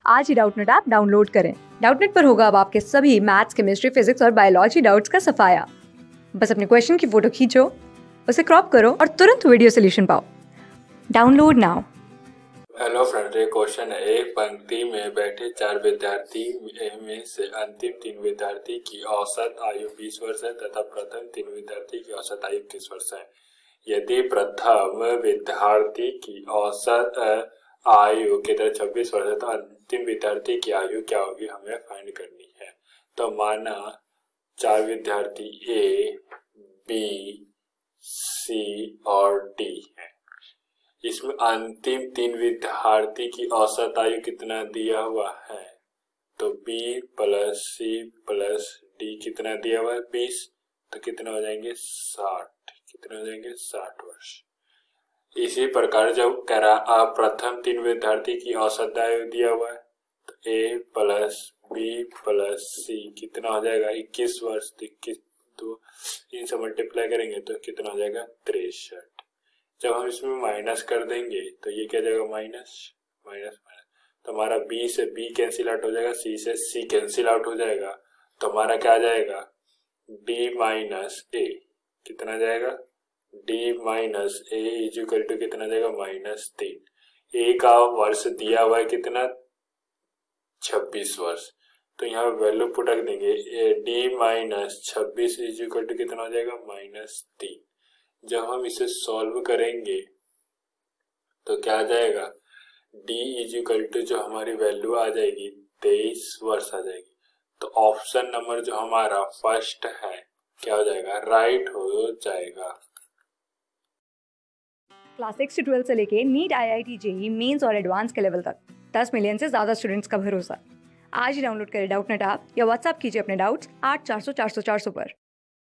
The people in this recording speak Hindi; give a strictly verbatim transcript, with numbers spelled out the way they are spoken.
आज ही डाउटनेट ऐप डाउनलोड करें। डाउटनेट पर होगा अब आपके सभी मैथ्स, केमिस्ट्री, फिजिक्स और बायोलॉजी डाउट्स का सफाया। बस अपने क्वेश्चन की फोटो खींचो, उसे क्रॉप करो और तुरंत वीडियो सोल्यूशन पाओ। Download now. हेलो फ्रेंड, ये क्वेश्चन है। एक पंक्ति में बैठे चार विद्यार्थी में से अंतिम तीन विद्यार्थी की औसत आयु बीस वर्ष है तथा प्रथम तीन विद्यार्थी की औसत आयु इक्कीस वर्ष है। यदि प्रथम विद्यार्थी की औसत आयु की तरह छब्बीस वर्ष है तो अंतिम विद्यार्थी की आयु क्या होगी, हमें फाइंड करनी है। तो माना चार विद्यार्थी ए, बी, सी और डी है। इसमें अंतिम तीन विद्यार्थी की औसत आयु कितना दिया हुआ है, तो B plus C plus D कितना दिया हुआ है बीस, तो कितना हो जाएंगे साठ। कितने हो जाएंगे साठ वर्ष। इसी प्रकार जब कह रहा प्रथम तीन विद्यार्थी की औसत आयु दिया हुआ है तो A plus B plus C कितना हो जाएगा इक्कीस वर्ष। तो इक्कीस तो इनसे मल्टीप्लाई करेंगे तो कितना हो जाएगा तिरसठ। जब हम इसमें माइनस कर देंगे तो ये क्या जाएगा माइनस माइनस माइनस, तो हमारा बी से बी कैंसिल आउट हो जाएगा, सी से सी कैंसिल आउट हो जाएगा, तो हमारा क्या आ जाएगा डी माइनस ए। कितना जाएगा D minus A is equal to कितना जाएगा माइनस तीन। ए का वर्ष दिया हुआ है कितना छब्बीस वर्ष, तो यहाँ वैल्यू पुट रख देंगे डी माइनस छब्बीस इज इक्वल टू कितना हो जाएगा माइनस तीन। जब हम इसे सॉल्व करेंगे तो क्या आ जाएगा d इज इक्वल टू जो हमारी वैल्यू आ जाएगी तेईस वर्ष आ जाएगी। तो ऑप्शन नंबर जो हमारा फर्स्ट है क्या हो जाएगा राइट हो जाएगा। क्लास सिक्स से ट्वेल्थ से लेके NEET, I I T, JEE mains और एडवांस के लेवल तक दस मिलियन से ज्यादा स्टूडेंट्स का भरोसा। आज ही डाउनलोड करें डाउटनेट ऐप या व्हाट्सएप कीजिए अपने डाउट्स आठ चार सौ चार सौ चार सौ पर।